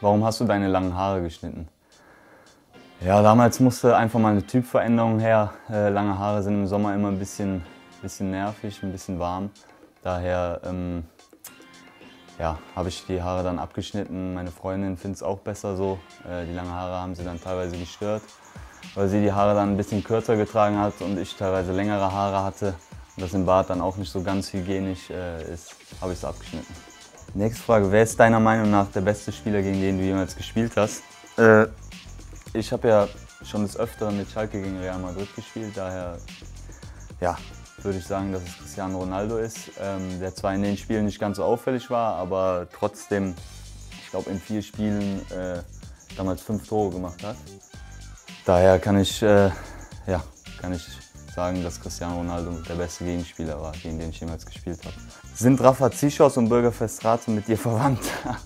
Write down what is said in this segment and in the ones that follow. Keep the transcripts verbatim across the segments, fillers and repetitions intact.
Warum hast du deine langen Haare geschnitten? Ja, damals musste einfach mal eine Typveränderung her. Äh, lange Haare sind im Sommer immer ein bisschen, bisschen nervig, ein bisschen warm. Daher ähm, ja, habe ich die Haare dann abgeschnitten. Meine Freundin findet es auch besser so. Äh, die langen Haare haben sie dann teilweise gestört, weil sie die Haare dann ein bisschen kürzer getragen hat und ich teilweise längere Haare hatte. Und das im Bart dann auch nicht so ganz hygienisch äh, ist, habe ich es abgeschnitten. Nächste Frage, wer ist deiner Meinung nach der beste Spieler, gegen den du jemals gespielt hast? Äh, ich habe ja schon des Öfteren mit Schalke gegen Real Madrid gespielt, daher ja, würde ich sagen, dass es Cristiano Ronaldo ist, ähm, der zwar in den Spielen nicht ganz so auffällig war, aber trotzdem, ich glaube in vier Spielen äh, damals fünf Tore gemacht hat. Daher kann ich, äh, ja, kann ich sagen, dass Cristiano Ronaldo der beste Gegenspieler war, gegen den ich jemals gespielt habe. Sind Rafa Zichos und Bürgerfest Rate mit dir verwandt?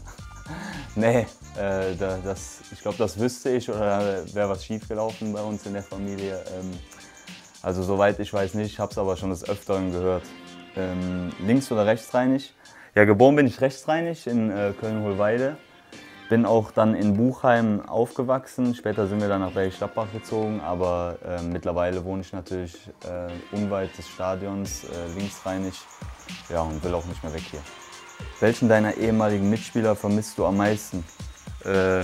Nee, äh, das, ich glaube, das wüsste ich oder wäre was schiefgelaufen bei uns in der Familie. Ähm, also soweit ich weiß nicht, habe es aber schon des Öfteren gehört. Ähm, links- oder rechtsrheinig? Ja, geboren bin ich rechtsrheinig in äh, Köln-Hohlweide. Bin auch dann in Buchheim aufgewachsen, später sind wir dann nach Bergisch Gladbach gezogen, aber äh, mittlerweile wohne ich natürlich äh, unweit des Stadions, äh, linksrheinig, ja, und will auch nicht mehr weg hier. Welchen deiner ehemaligen Mitspieler vermisst du am meisten? Äh,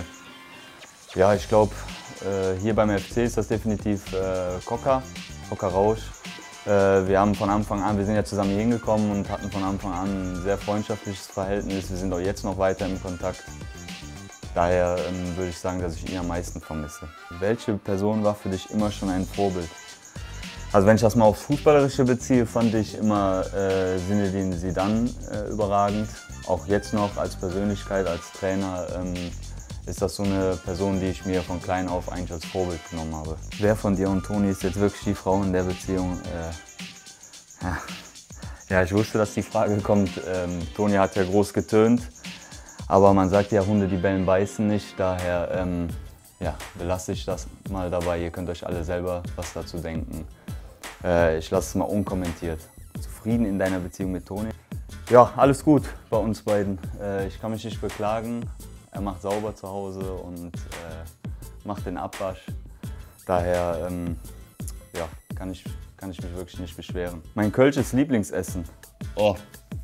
ja, ich glaube, äh, hier beim F C ist das definitiv äh, Coca, Coca Rausch. Äh, wir haben von Anfang an, wir sind ja zusammen hier hingekommen und hatten von Anfang an ein sehr freundschaftliches Verhältnis, wir sind auch jetzt noch weiter im Kontakt. Daher ähm, würde ich sagen, dass ich ihn am meisten vermisse. Welche Person war für dich immer schon ein Vorbild? Also wenn ich das mal aufs Fußballerische beziehe, fand ich immer äh, Zinedine Zidane äh, überragend. Auch jetzt noch als Persönlichkeit, als Trainer ähm, ist das so eine Person, die ich mir von klein auf eigentlich als Vorbild genommen habe. Wer von dir und Toni ist jetzt wirklich die Frau in der Beziehung? Äh, ja. ja, ich wusste, dass die Frage kommt. Ähm, Toni hat ja groß getönt. Aber man sagt ja, Hunde, die bellen, beißen nicht. Daher ähm, ja, belasse ich das mal dabei. Ihr könnt euch alle selber was dazu denken. Äh, ich lasse es mal unkommentiert. Zufrieden in deiner Beziehung mit Toni? Ja, alles gut bei uns beiden. Äh, ich kann mich nicht beklagen. Er macht sauber zu Hause und äh, macht den Abwasch. Daher ähm, ja, kann, ich, kann ich mich wirklich nicht beschweren. Mein kölsches Lieblingsessen? Oh.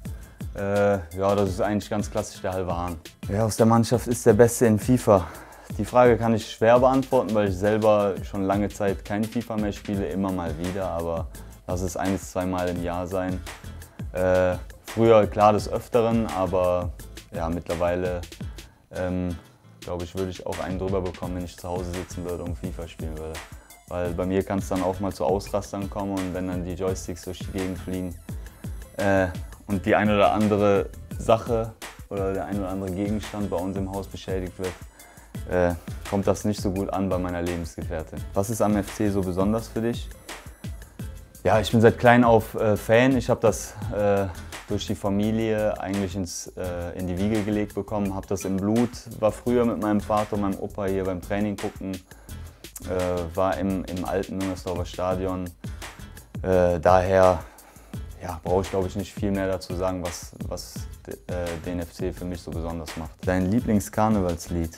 Äh, ja, das ist eigentlich ganz klassisch der halbe Hahn. Wer aus der Mannschaft ist der Beste in FIFA? Die Frage kann ich schwer beantworten, weil ich selber schon lange Zeit kein FIFA mehr spiele, immer mal wieder, aber lass es ein bis zweimal im Jahr sein. Äh, früher klar des Öfteren, aber ja, mittlerweile ähm, glaube ich, würde ich auch einen drüber bekommen, wenn ich zu Hause sitzen würde und FIFA spielen würde. Weil bei mir kann es dann auch mal zu Ausrastern kommen und wenn dann die Joysticks durch die Gegend fliegen, äh, und die eine oder andere Sache oder der eine oder andere Gegenstand bei uns im Haus beschädigt wird, äh, kommt das nicht so gut an bei meiner Lebensgefährtin. Was ist am F C so besonders für dich? Ja, ich bin seit klein auf äh, Fan. Ich habe das äh, durch die Familie eigentlich ins, äh, in die Wiege gelegt bekommen, habe das im Blut, war früher mit meinem Vater und meinem Opa hier beim Training gucken, äh, war im, im alten Müngersdorfer Stadion. Äh, daher Ja, brauche ich glaube ich nicht viel mehr dazu sagen, was, was äh, den F C für mich so besonders macht. Dein Lieblingskarnevalslied?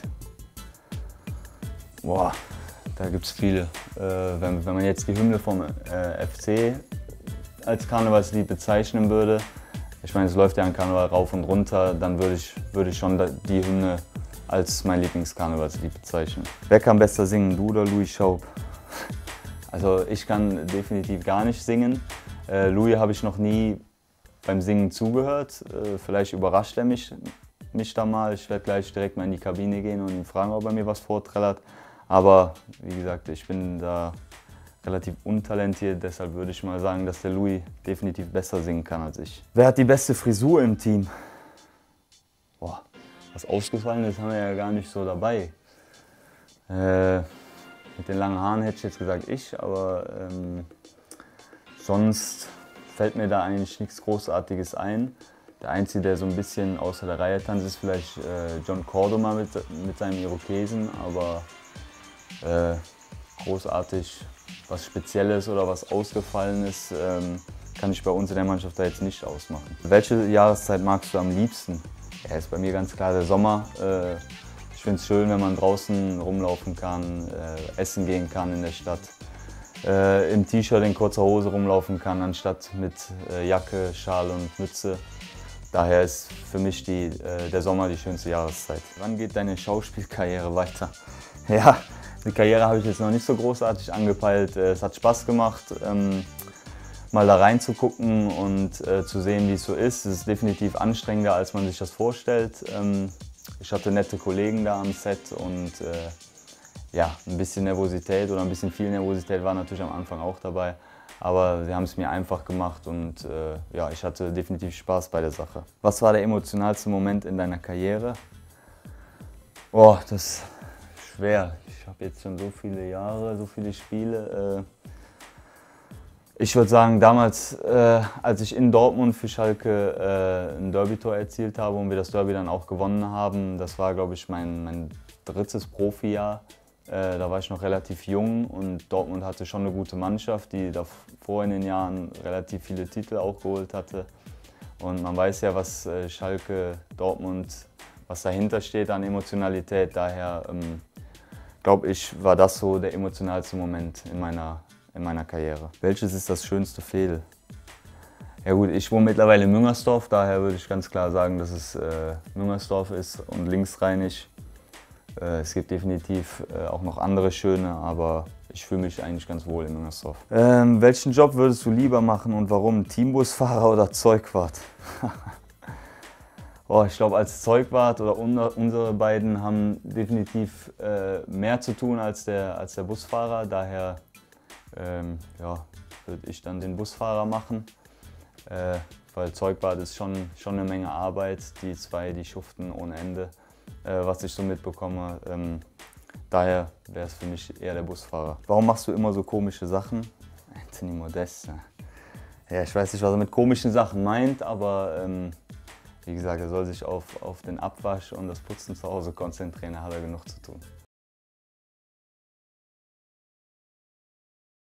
Boah, da gibt es viele. Äh, wenn, wenn man jetzt die Hymne vom äh, F C als Karnevalslied bezeichnen würde, ich meine, es läuft ja an Karneval rauf und runter, dann würde ich, würde ich schon die Hymne als mein Lieblingskarnevalslied bezeichnen. Wer kann besser singen, du oder Louis Schaub? Also ich kann definitiv gar nicht singen. Äh, Louis habe ich noch nie beim Singen zugehört. Äh, vielleicht überrascht er mich, mich da mal. Ich werde gleich direkt mal in die Kabine gehen und ihn fragen, ob er mir was vorträllert. Aber wie gesagt, ich bin da relativ untalentiert, deshalb würde ich mal sagen, dass der Louis definitiv besser singen kann als ich. Wer hat die beste Frisur im Team? Boah, was ausgefallen ist, haben wir ja gar nicht so dabei. Äh, mit den langen Haaren hätte ich jetzt gesagt ich, aber ähm, sonst fällt mir da eigentlich nichts Großartiges ein. Der Einzige, der so ein bisschen außer der Reihe tanzt, ist vielleicht äh, John Cordoba mit, mit seinem Irokesen, aber äh, großartig was Spezielles oder was Ausgefallenes ähm, kann ich bei uns in der Mannschaft da jetzt nicht ausmachen. Welche Jahreszeit magst du am liebsten? Ja, ist bei mir ganz klar der Sommer. Äh, Ich finde es schön, wenn man draußen rumlaufen kann, äh, essen gehen kann in der Stadt, äh, im T-Shirt, in kurzer Hose rumlaufen kann, anstatt mit äh, Jacke, Schal und Mütze. Daher ist für mich die, äh, der Sommer die schönste Jahreszeit. Wann geht deine Schauspielkarriere weiter? Ja, die Karriere habe ich jetzt noch nicht so großartig angepeilt. Es hat Spaß gemacht, ähm, mal da reinzugucken und äh, zu sehen, wie es so ist. Es ist definitiv anstrengender, als man sich das vorstellt. Ähm, ich hatte nette Kollegen da am Set und äh, ja, ein bisschen Nervosität oder ein bisschen viel Nervosität war natürlich am Anfang auch dabei. Aber sie haben es mir einfach gemacht und äh, ja, ich hatte definitiv Spaß bei der Sache. Was war der emotionalste Moment in deiner Karriere? Oh, das ist schwer. Ich habe jetzt schon so viele Jahre, so viele Spiele. Äh, ich würde sagen, damals, äh, als ich in Dortmund für Schalke äh, ein Derby-Tor erzielt habe und wir das Derby dann auch gewonnen haben, das war, glaube ich, mein, mein drittes Profijahr. Äh, da war ich noch relativ jung und Dortmund hatte schon eine gute Mannschaft, die davor in den Jahren relativ viele Titel auch geholt hatte. Und man weiß ja, was äh, Schalke, Dortmund, was dahinter steht an Emotionalität. Daher ähm, glaube ich, war das so der emotionalste Moment in meiner, in meiner Karriere. Welches ist das schönste Veedel? Ja gut, ich wohne mittlerweile in Müngersdorf, daher würde ich ganz klar sagen, dass es äh, Müngersdorf ist und linksrheinig. Äh, es gibt definitiv äh, auch noch andere schöne, aber ich fühle mich eigentlich ganz wohl in Müngersdorf. Ähm, welchen Job würdest du lieber machen und warum? Teambusfahrer oder Zeugwart? Oh, ich glaube, als Zeugwart oder unsere beiden haben definitiv äh, mehr zu tun als der, als der Busfahrer. Daher ähm, ja, würde ich dann den Busfahrer machen, äh, weil Zeugwart ist schon, schon eine Menge Arbeit. Die zwei, die schuften ohne Ende, äh, was ich so mitbekomme. Ähm, daher wäre es für mich eher der Busfahrer. Warum machst du immer so komische Sachen? Anthony Modeste. Ja, ich weiß nicht, was er mit komischen Sachen meint, aber ähm, wie gesagt, er soll sich auf, auf den Abwasch und das Putzen zu Hause konzentrieren, da hat er genug zu tun.